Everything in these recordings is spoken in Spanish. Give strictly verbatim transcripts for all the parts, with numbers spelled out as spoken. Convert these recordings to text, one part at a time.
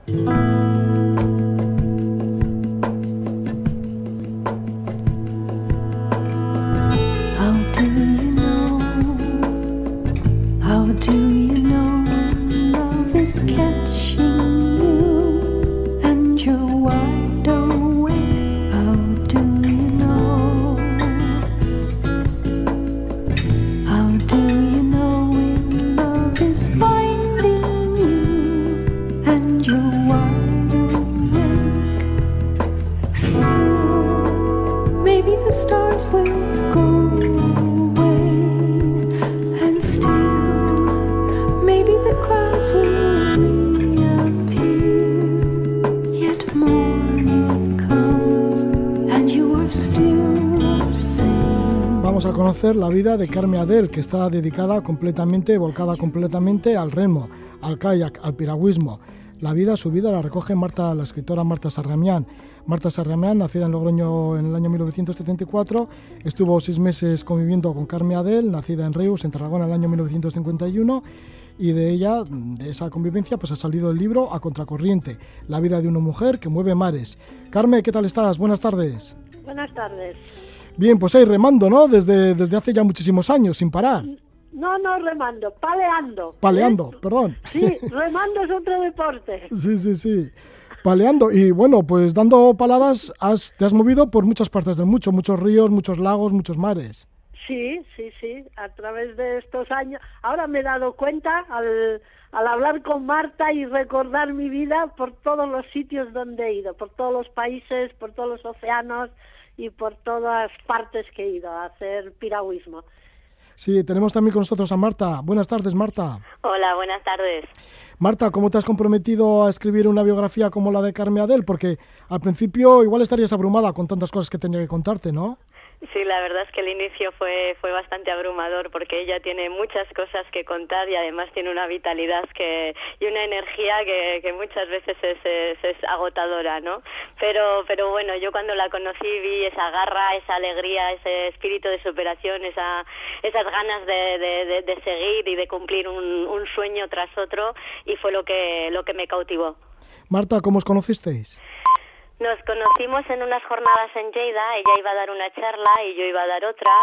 Vamos a conocer la vida de Carme Adel, que está dedicada completamente, volcada completamente al remo, al kayak, al piragüismo. La vida, su vida, la recoge Marta, la escritora Marta Sarramián. Marta Sarramián, nacida en Logroño en el año mil novecientos setenta y cuatro, estuvo seis meses conviviendo con Carme Adel, nacida en Reus, en Tarragona, en el año mil novecientos cincuenta y uno, y de ella, de esa convivencia, pues ha salido el libro A Contracorriente, la vida de una mujer que mueve mares. Carme, ¿qué tal estás? Buenas tardes. Buenas tardes. Bien, pues ahí remando, ¿no? Desde, desde hace ya muchísimos años, sin parar. No, no remando, paleando. Paleando, ¿eh? perdón. Sí, remando es otro deporte. Sí, sí, sí. Paleando. Y bueno, pues dando paladas, has, te has movido por muchas partes del mundo, muchos ríos, muchos lagos, muchos mares. Sí, sí, sí, a través de estos años. Ahora me he dado cuenta al, al hablar con Marta y recordar mi vida por todos los sitios donde he ido, por todos los países, por todos los océanos y por todas partes que he ido a hacer piragüismo. Sí, tenemos también con nosotros a Marta. Buenas tardes, Marta. Hola, buenas tardes. Marta, ¿cómo te has comprometido a escribir una biografía como la de Carme Adel? Porque al principio igual estarías abrumada con tantas cosas que tenía que contarte, ¿no? Sí, la verdad es que el inicio fue fue bastante abrumador porque ella tiene muchas cosas que contar y además tiene una vitalidad que y una energía que, que muchas veces es, es, es agotadora, ¿no? Pero pero bueno, yo cuando la conocí vi esa garra, esa alegría, ese espíritu de superación, esa esas ganas de, de, de, de seguir y de cumplir un, un sueño tras otro y fue lo que lo que me cautivó. Marta, ¿cómo os conocisteis? Nos conocimos en unas jornadas en Lleida, ella iba a dar una charla y yo iba a dar otra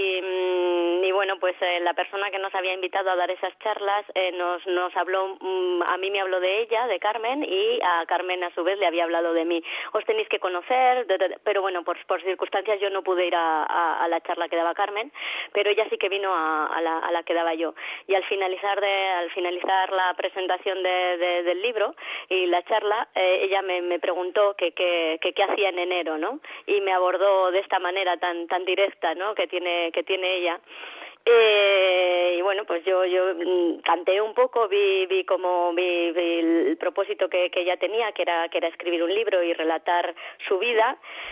y, y bueno, pues eh, la persona que nos había invitado a dar esas charlas eh, nos nos habló, um, a mí me habló de ella, de Carmen, y a Carmen a su vez le había hablado de mí. Os tenéis que conocer, de, de, pero bueno, por, por circunstancias yo no pude ir a, a, a la charla que daba Carmen, pero ella sí que vino a, a, la, a la que daba yo. Y al finalizar de al finalizar la presentación de, de, del libro y la charla, eh, ella me, me preguntó que qué que qué hacía en enero, ¿no? Y me abordó de esta manera tan tan directa, ¿no? Que tiene que tiene ella. Eh, y bueno, pues yo yo canté un poco, vi vi como vi, vi el propósito que, que ella tenía, que era que era escribir un libro y relatar su vida.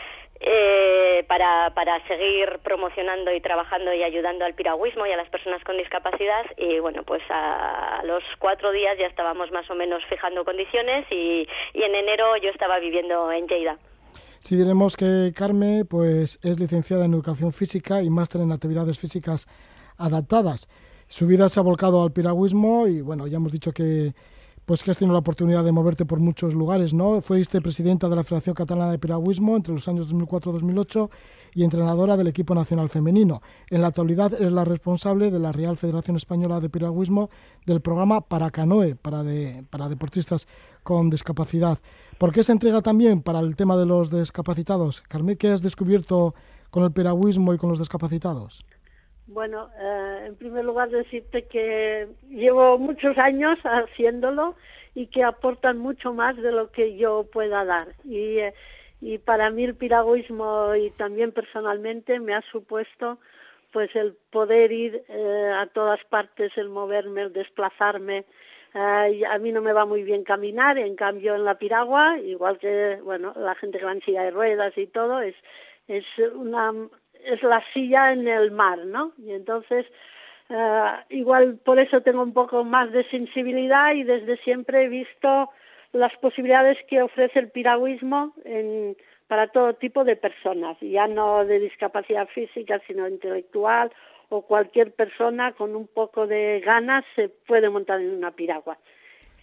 Eh, para para seguir promocionando y trabajando y ayudando al piragüismo y a las personas con discapacidad y bueno, pues a los cuatro días ya estábamos más o menos fijando condiciones y, y en enero yo estaba viviendo en Lleida. Sí, diremos que Carme pues es licenciada en Educación Física y máster en Actividades Físicas Adaptadas. Su vida se ha volcado al piragüismo y bueno, ya hemos dicho que pues que has tenido la oportunidad de moverte por muchos lugares, ¿no? Fuiste presidenta de la Federación Catalana de Piragüismo entre los años dos mil cuatro a dos mil ocho y entrenadora del equipo nacional femenino. En la actualidad eres la responsable de la Real Federación Española de Piragüismo del programa Paracanoe, para, de, para deportistas con discapacidad. ¿Por qué se entrega también para el tema de los discapacitados? Carmen, ¿qué has descubierto con el piragüismo y con los discapacitados? Bueno, eh, en primer lugar decirte que llevo muchos años haciéndolo y que aportan mucho más de lo que yo pueda dar. Y, eh, y para mí el piragüismo y también personalmente me ha supuesto pues el poder ir eh, a todas partes, el moverme, el desplazarme. Eh, a mí no me va muy bien caminar, en cambio en la piragua, igual que bueno la gente que va en silla de ruedas y todo, es es una es la silla en el mar, ¿no? Y entonces, uh, igual por eso tengo un poco más de sensibilidad y desde siempre he visto las posibilidades que ofrece el piragüismo en, para todo tipo de personas, ya no de discapacidad física, sino intelectual, o cualquier persona con un poco de ganas se puede montar en una piragua.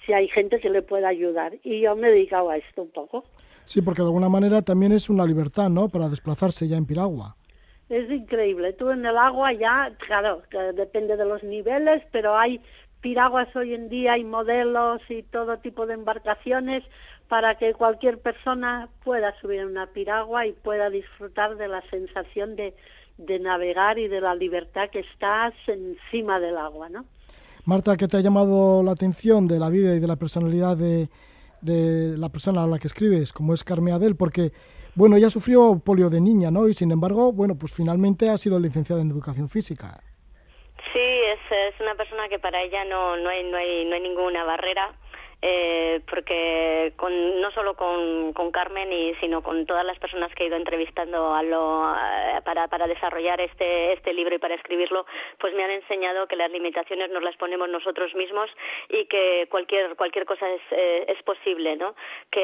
si hay gente que le pueda ayudar. Y yo me he dedicado a esto un poco. Sí, porque de alguna manera también es una libertad, ¿no?, para desplazarse ya en piragua. Es increíble. Tú en el agua ya, claro, depende de los niveles, pero hay piraguas hoy en día, hay modelos y todo tipo de embarcaciones para que cualquier persona pueda subir en una piragua y pueda disfrutar de la sensación de, de navegar y de la libertad que estás encima del agua, ¿no? Marta, ¿qué te ha llamado la atención de la vida y de la personalidad de, de la persona a la que escribes, como es Carme Adel? Porque, bueno, ella sufrió polio de niña, ¿no? Y sin embargo, bueno, pues finalmente ha sido licenciada en Educación Física. Sí, es, es una persona que para ella no, no, hay, no, hay, no hay ninguna barrera. Eh, porque con, no solo con, con Carmen, y, sino con todas las personas que he ido entrevistando a lo, a, para, para desarrollar este, este libro y para escribirlo, pues me han enseñado que las limitaciones nos las ponemos nosotros mismos y que cualquier cualquier cosa es, eh, es posible, ¿no?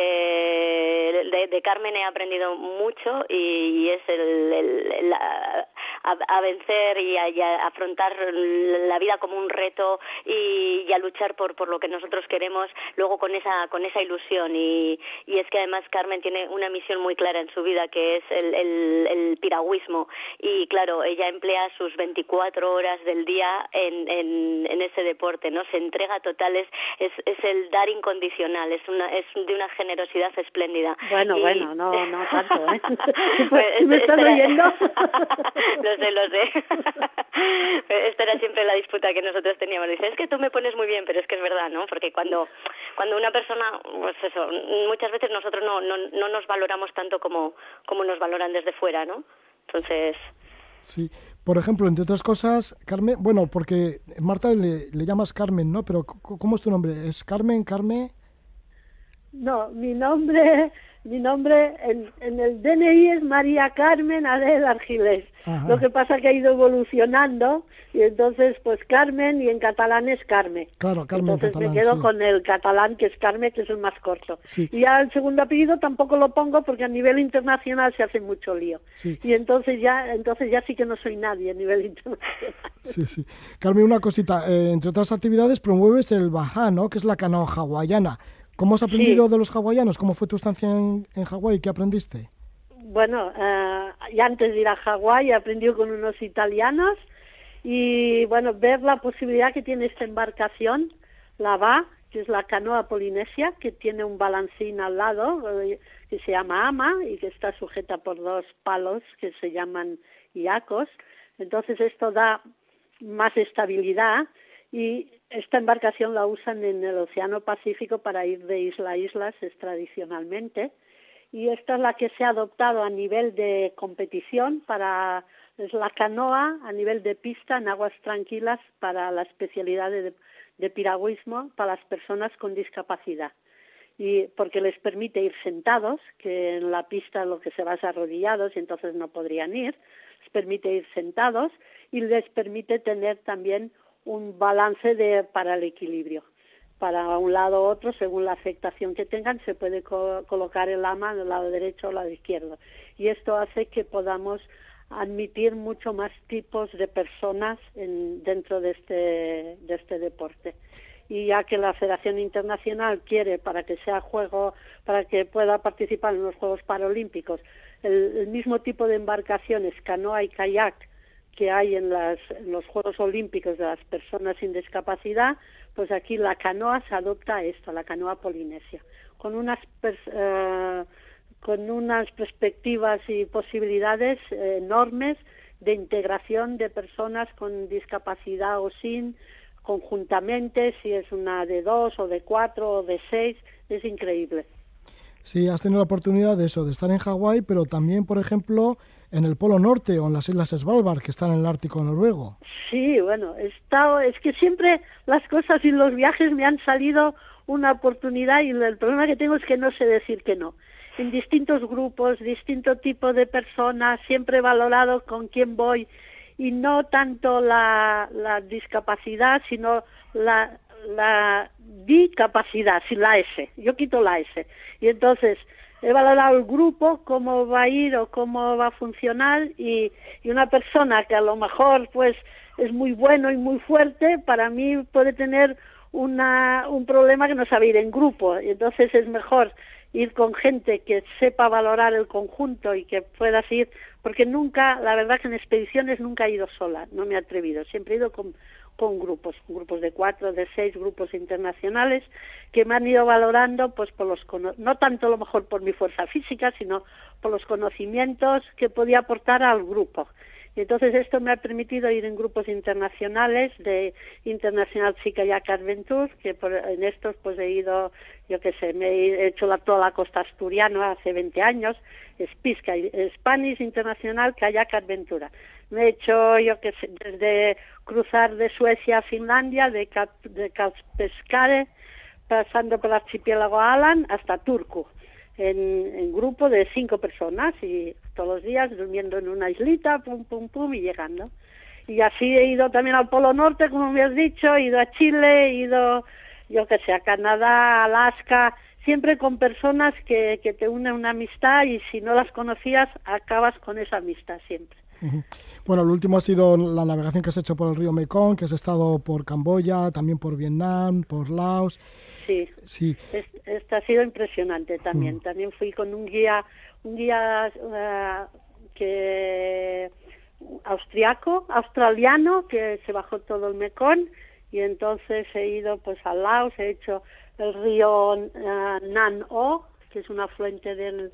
Que de, de Carmen he aprendido mucho y, y es el, el, el a, a vencer y a, y a afrontar la vida como un reto y, y a luchar por, por lo que nosotros queremos, luego con esa con esa ilusión. Y, y es que además Carmen tiene una misión muy clara en su vida, que es el, el, el piragüismo, y claro, ella emplea sus veinticuatro horas del día en, en, en ese deporte, ¿no? Se entrega total, es, es, es el dar incondicional, es una es de una generosidad espléndida. Bueno, y... bueno, no, no tanto, ¿eh? Pues, ¿me estás oyendo? Lo sé, lo sé. Esta era siempre la disputa que nosotros teníamos. Dice, es que tú me pones muy bien, pero es que es verdad, ¿no? Porque cuando cuando una persona, pues eso, muchas veces nosotros no no, no nos valoramos tanto como como nos valoran desde fuera, ¿no? Entonces... Sí, por ejemplo, entre otras cosas, Carmen, bueno, porque Marta le, le llamas Carmen, ¿no? Pero ¿cómo es tu nombre? ¿Es Carmen, Carmen? No, mi nombre... Mi nombre en, en el D N I es María Carmen Adel Argilés. Ajá. Lo que pasa que ha ido evolucionando y entonces pues Carmen, y en catalán es Carme. Claro, Carmen. Entonces catalán, me quedo sí. con el catalán, que es Carme, que es el más corto. Sí. Y ya el segundo apellido tampoco lo pongo porque a nivel internacional se hace mucho lío. Sí. Y entonces ya entonces ya sí que no soy nadie a nivel internacional. Sí, sí. Carmen, una cosita, eh, entre otras actividades promueves el bajá, ¿no? Que es la canoa hawaiana. ¿Cómo has aprendido sí. de los hawaianos? ¿Cómo fue tu estancia en, en Hawái? ¿Qué aprendiste? Bueno, uh, ya antes de ir a Hawái he aprendido con unos italianos y, bueno, ver la posibilidad que tiene esta embarcación, la V A, que es la canoa polinesia, que tiene un balancín al lado, que se llama ama y que está sujeta por dos palos que se llaman iacos. Entonces esto da más estabilidad y esta embarcación la usan en el Océano Pacífico para ir de isla a isla tradicionalmente, y esta es la que se ha adoptado a nivel de competición para es la canoa a nivel de pista en aguas tranquilas para la especialidad de, de piragüismo para las personas con discapacidad, y porque les permite ir sentados, que en la pista lo que se va es arrodillados y entonces no podrían ir, les permite ir sentados y les permite tener también un balance de, para el equilibrio. Para un lado u otro, según la afectación que tengan, se puede co- colocar el ama del lado derecho o lado izquierdo. Y esto hace que podamos admitir mucho más tipos de personas en, dentro de este, de este deporte. Y ya que la Federación Internacional quiere, para que sea juego, para que pueda participar en los Juegos Paralímpicos, el, el mismo tipo de embarcaciones, canoa y kayak, que hay en, las, en los Juegos Olímpicos de las personas sin discapacidad, pues aquí la canoa se adopta a esto, la canoa polinesia, con unas pers- eh, con unas perspectivas y posibilidades eh, enormes de integración de personas con discapacidad o sin, conjuntamente, si es una de dos o de cuatro o de seis, es increíble. Sí, has tenido la oportunidad de eso, de estar en Hawái, pero también, por ejemplo, en el Polo Norte o en las Islas Svalbard, que están en el Ártico noruego. Sí, bueno, he estado, es que siempre las cosas y los viajes me han salido una oportunidad, y el problema que tengo es que no sé decir que no. En distintos grupos, distinto tipo de personas, siempre he valorado con quién voy, y no tanto la, la discapacidad, sino la... la discapacidad, sin la S, yo quito la S, y entonces he valorado el grupo, cómo va a ir o cómo va a funcionar, y, y una persona que a lo mejor pues es muy bueno y muy fuerte, para mí puede tener una, un problema que no sabe ir en grupo, y entonces es mejor ir con gente que sepa valorar el conjunto y que puedas ir, porque nunca, la verdad que en expediciones nunca he ido sola, no me he atrevido, siempre he ido con, con grupos, grupos de cuatro, de seis, grupos internacionales que me han ido valorando, pues por los, no tanto a lo mejor por mi fuerza física, sino por los conocimientos que podía aportar al grupo. Y entonces esto me ha permitido ir en grupos internacionales de International Kayak Adventure, que por, en estos pues he ido, yo qué sé, me he hecho la, toda la costa asturiana hace veinte años, Spiska, Spanish International Kayak Adventure. Me he hecho, yo qué sé, desde cruzar de Suecia a Finlandia, de, Cap, de Kaspeskare, pasando por el archipiélago Alan hasta Turku. En, en grupo de cinco personas y todos los días durmiendo en una islita, pum, pum, pum, y llegando. Y así he ido también al Polo Norte, como me has dicho, he ido a Chile, he ido, yo qué sé, a Canadá, Alaska, siempre con personas que, que te unen una amistad y si no las conocías, acabas con esa amistad siempre. Uh-huh. Bueno, lo último ha sido la navegación que has hecho por el río Mekong, que has estado por Camboya, también por Vietnam, por Laos. Sí, sí. Esto ha sido impresionante también. Uh-huh. También fui con un guía, un guía uh, que austriaco, australiano, que se bajó todo el Mekong y entonces he ido pues a Laos, he hecho el río uh, Nan O, que es un afluente del,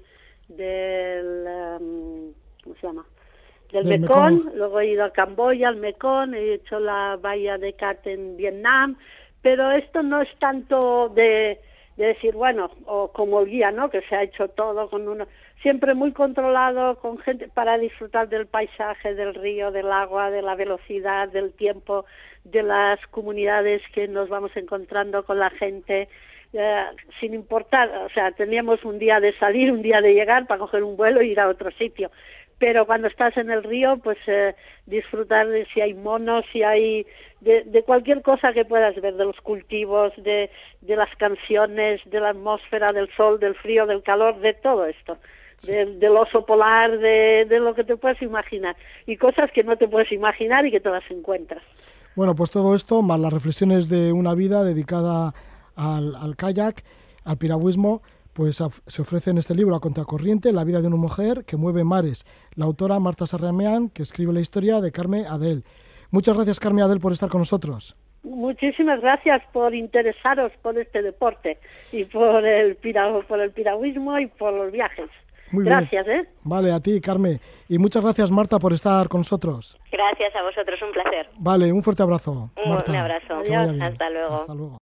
del um, ¿cómo se llama? del Mekong. Mekong, luego he ido a Camboya, al Mekong, he hecho la bahía de Cat en Vietnam, pero esto no es tanto de, de decir, bueno, o como el guía, ¿no?, que se ha hecho todo con uno, siempre muy controlado, con gente para disfrutar del paisaje, del río, del agua, de la velocidad, del tiempo, de las comunidades que nos vamos encontrando con la gente, eh, sin importar, o sea, teníamos un día de salir, un día de llegar para coger un vuelo e ir a otro sitio. Pero cuando estás en el río, pues eh, disfrutar de si hay monos, si hay de, de cualquier cosa que puedas ver, de los cultivos, de, de las canciones, de la atmósfera, del sol, del frío, del calor, de todo esto, sí. de, del oso polar, de, de lo que te puedas imaginar, y cosas que no te puedes imaginar y que te las encuentras. Bueno, pues todo esto, más las reflexiones de una vida dedicada al, al kayak, al piragüismo, pues se ofrece en este libro A Contracorriente, la vida de una mujer que mueve mares. La autora Marta Sarramean, que escribe la historia de Carme Adel. Muchas gracias, Carme Adel, por estar con nosotros. Muchísimas gracias por interesaros por este deporte y por el, pira, por el piragüismo y por los viajes. Muy gracias, bien. ¿eh? Vale, a ti, Carme. Y muchas gracias, Marta, por estar con nosotros. Gracias a vosotros, un placer. Vale, un fuerte abrazo. Un, Marta, un abrazo. Adiós. Hasta luego. Hasta luego.